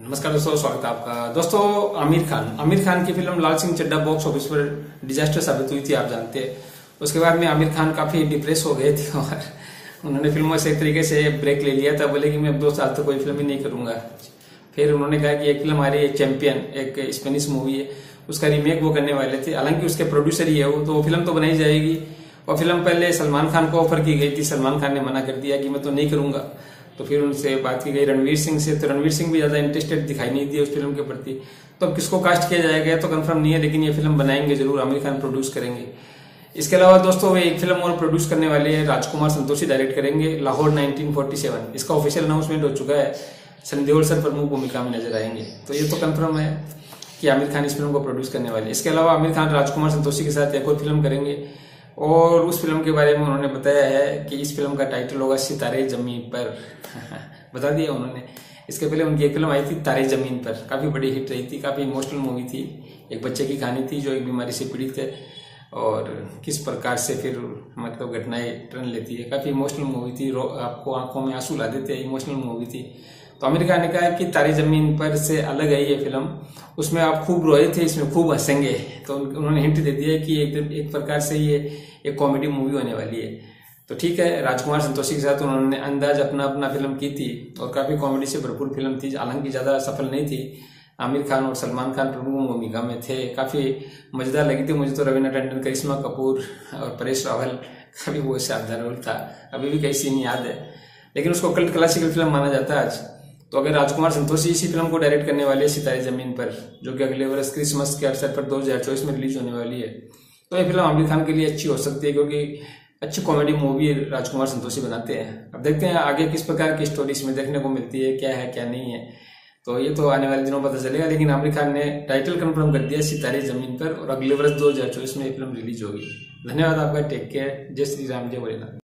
नमस्कार दोस्तों, स्वागत है आपका। दोस्तों, आमिर खान की film Laal Singh Chaddha box office पर डिजास्टर साबित हुई थी, आप जानते हैं। उसके बाद में आमिर खान काफी डिप्रेस हो गए थे और उन्होंने फिल्मों से एक तरीके से ब्रेक ले लिया था। बोले कि मैं अब 2 साल तक कोई फिल्म ही नहीं करूंगा। फिर उन्होंने कहा कि एक फिल्म आ रही है चैंपियन, एक स्पेनिश मूवी है, उसका रीमेक वो करने वाले थे। हालांकि उसके प्रोड्यूसर ही है वो, तो वो फिल्म तो बनाई जाएगी। और फिल्म पहले सलमान खान को ऑफर की गई थी, सलमान खान ने मना कर दिया कि मैं तो नहीं करूंगा। तो फिर उनसे बात की गई रणवीर सिंह से, तो रणवीर सिंह भी ज्यादा इंटरेस्टेड दिखाई नहीं दिए उस फिल्म के प्रति। तो अब किसको कास्ट किया जाएगा तो कंफर्म नहीं है, लेकिन ये फिल्म बनाएंगे जरूर, आमिर खान प्रोड्यूस करेंगे। इसके अलावा दोस्तों वे एक फिल्म और प्रोड्यूस करने वाले हैं, राजकुमार संतोषी डायरेक्ट करेंगे, लाहौर 1947। इसका ऑफिशियल अनाउंसमेंट हो चुका है। सनी देओल सर प्रमुख भूमिका में नजर आएंगे। तो ये तो कंफर्म है कि आमिर खान इस फिल्म को प्रोड्यूस करने वाले। इसके अलावा आमिर खान राजकुमार संतोषी के साथ एक और फिल्म करेंगे और उस फिल्म के बारे में उन्होंने बताया है कि इस फिल्म का टाइटल होगा सितारे जमीन पर। बता दिया उन्होंने। इसके पहले उनकी एक फिल्म आई थी तारे जमीन पर, काफी बड़ी हिट रही थी, काफी इमोशनल मूवी थी। एक बच्चे की कहानी थी जो एक बीमारी से पीड़ित है और किस प्रकार से फिर मतलब घटनाएं टर्न लेती है। काफी इमोशनल मूवी थी, आपको आंखों में आंसू ला देते, इमोशनल मूवी थी। तो आमिर खान ने कहा कि तारे जमीन पर से अलग है ये फिल्म, उसमें आप खूब रोए थे, इसमें खूब हंसेंगे। तो उन्होंने हिंट दे दिया कि एक प्रकार से ये एक कॉमेडी मूवी होने वाली है। तो ठीक है, राजकुमार संतोषी के साथ उन्होंने अंदाज अपना फिल्म की थी और काफी कॉमेडी से भरपूर फिल्म थी, हालांकि ज्यादा सफल नहीं थी। आमिर खान और सलमान खान प्रमुख भूमिका में थे, काफी मजेदार लगी थी मुझे तो। रवीना टंडन, करिश्मा कपूर और परेश रावल का भी वो शानदार रोल था। अभी भी कई सीन याद है, लेकिन उसको कल्ट क्लासिकल फिल्म माना जाता है आज। तो अगर राजकुमार संतोषी इसी फिल्म को डायरेक्ट करने वाले सितारे जमीन पर, जो कि अगले वर्ष क्रिसमस के अवसर पर 2024 में रिलीज होने वाली है, तो ये फिल्म आमिर खान के लिए अच्छी हो सकती है, क्योंकि अच्छी कॉमेडी मूवी राजकुमार संतोषी बनाते हैं। अब देखते हैं आगे किस प्रकार की स्टोरी इसमें देखने को मिलती है, क्या है क्या नहीं है, तो ये तो आने वाले दिनों पता चलेगा। लेकिन आमिर खान ने टाइटल कंफर्म कर दिया सितारे जमीन पर और अगले वर्ष 2024 में ये फिल्म रिलीज होगी। धन्यवाद आपका, टेक केयर, जय श्री राम, जय भोलेनाथ।